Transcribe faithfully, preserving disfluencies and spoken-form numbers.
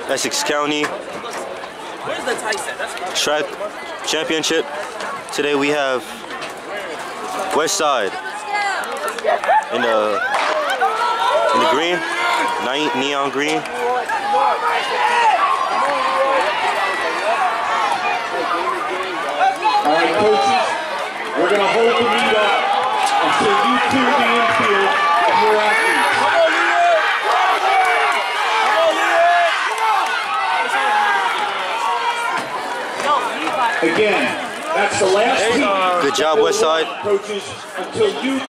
Essex County track championship. Today we have Westside in the in the green, neon green. All right, coaches, we're going to hold the meet up until you clear the infield of your athletes. Again, that's the last week. Good job, Westside. Coaches, until you